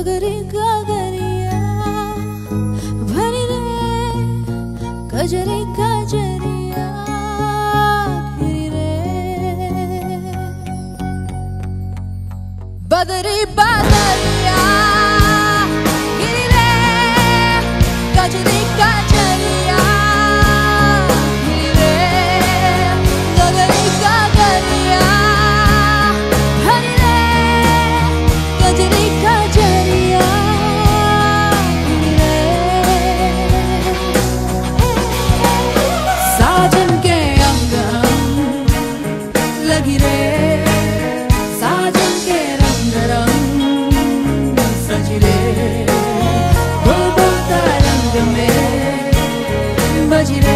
गगरी गगरिया भरी रे गजरे गजरिया घिरी रे बदरी बदरिया घिरी रे गजरे गजरिया घिरी रे गगरी गगरिया भरी रे गजरे गजरिया घिरी रे साजन के अंग लगी रे साजन के रंग रंग सजी रे बुलबुल तरंग में बजी रे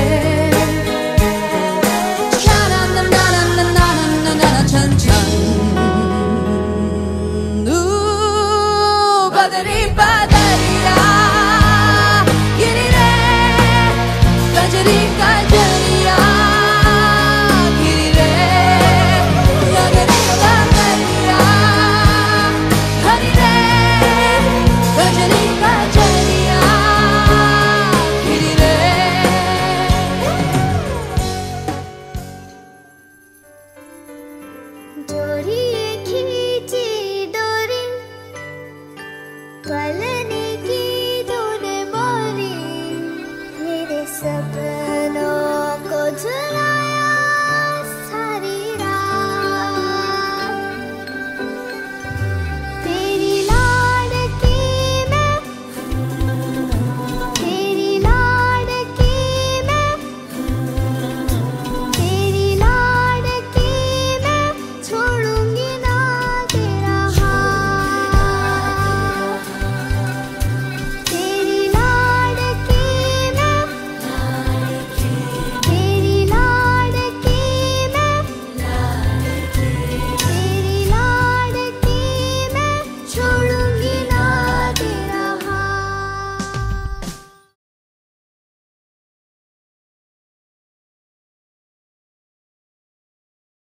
छन छन बदरी बदरिया गिरी रे गजरी गजरिया गिरी रे गगरी गगरिया हरी रे गजरी गजरिया गिरी रे डोरी खींची डोरी पल